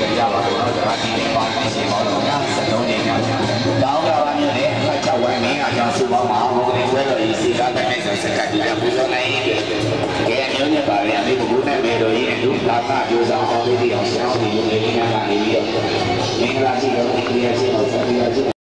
ကြပါတော့ကျွန်တော်ဒီနေ့ပေါင်းရှင်ပေါင်းတော့73နေများတောင်းတာပါမျိုးနဲ့အမှတ်6ဝိုင်းမင်းအကြောင်းစုပေါင်းမှာဘုံတွေဆွဲတော်ရေးစီကားတဲ့နိုင်ဆိုစက်ကဒီကပူဇော်နိုင်ရဲ့ကဲမျိုးနဲ့ပါရအမေကဘုနဲ့မေတော်ရေးလူလာတာကြိုးစားအောင်လေးအောင်ဆောင်းပြီးရုံလေးများကနေပြီးတော့မင်္ဂလာရှိတော်ဒီရရှိတော်ဆက်ပြီး